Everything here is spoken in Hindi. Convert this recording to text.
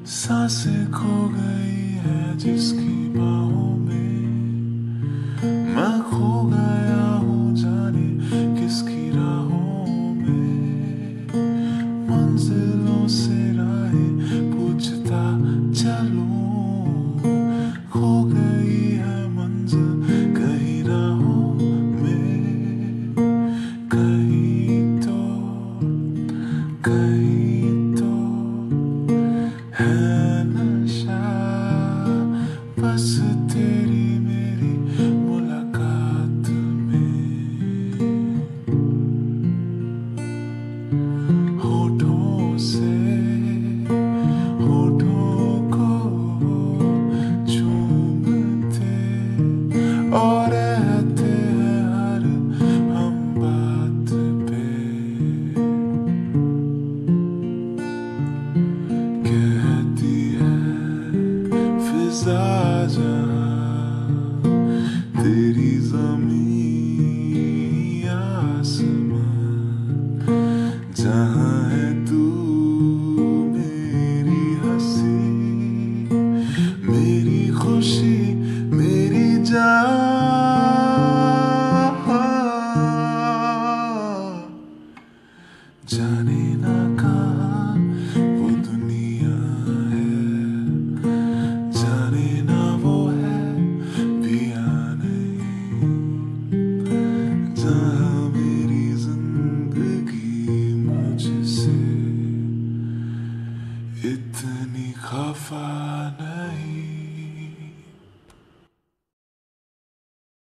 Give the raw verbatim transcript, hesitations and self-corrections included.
सांसें खो गई है जिसकी बाहों में, मैं खो गया हूँ जाने किसकी राहों में। मंजिलों से राहें पूछता चलूं, खो गई है मंजिल कहीं राहों में। कहीं तो कहीं तो है नशा, बस तेरी मेरी मुलाकात में। होठों से होठों को चूमते और रहते हैं हर हम बात पे। कहती है फिजा जहाँ, तेरी ज़मीं आसमां, जहाँ है तू मेरी हंसी, मेरी खुशी, मेरी जान। जाने ना कहाँ वो दुनिया है, जाने ना वो है भी या नहीं, जहाँ